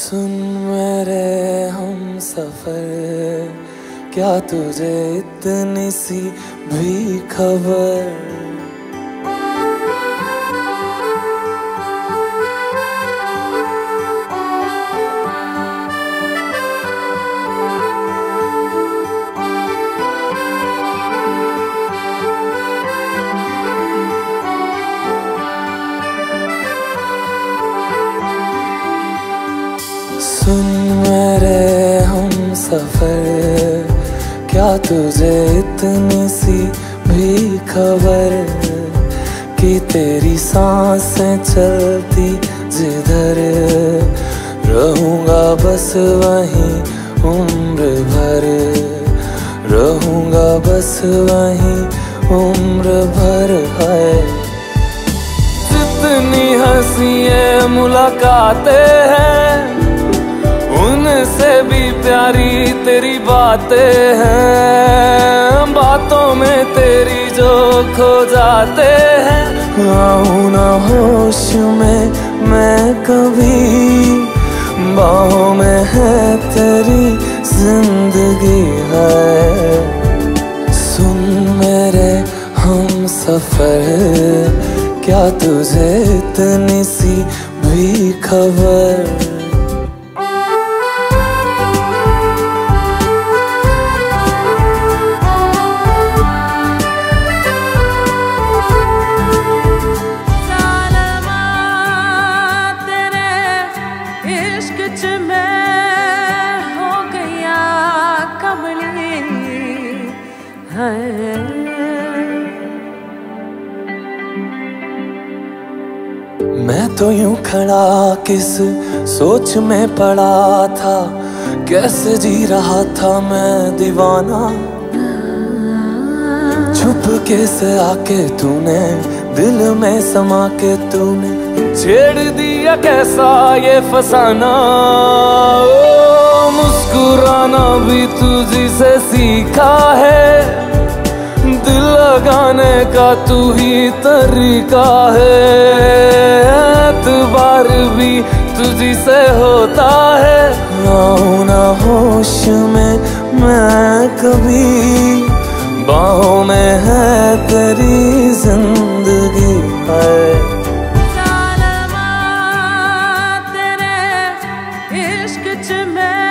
सुन मेरे हम सफर, क्या तुझे इतनी सी भी खबर? सुन मेरे हम सफर, क्या तुझे इतनी सी भी खबर कि तेरी सांसें चलती जिधर, रहूंगा बस वहीं उम्र भर, रहूंगा बस वहीं उम्र भर। है जितनी हंसी मुलाकातें हैं, उनसे भी प्यारी तेरी बातें हैं। बातों में तेरी जो खो जाते हैं, आऊं ना होश में मैं कभी, बाहों में है तेरी जिंदगी है। सुन मेरे हम सफर, क्या तुझे इतनी सी भी खबर? मैं तो यूं खड़ा किस सोच में पड़ा था, कैसे जी रहा था मैं दीवाना। छुप के से आके तूने दिल में समा के तूने छेड़ दिया कैसा ये फसाना। ओ मुस्कुराना भी तुझी से सीखा है, दिल लगाने का तू ही तरीका है। एतबार भी तुझी से होता है, आऊं ना होश में मैं कभी, बाहों में है तेरी जिंदगी है। तेरे इश्क च मैं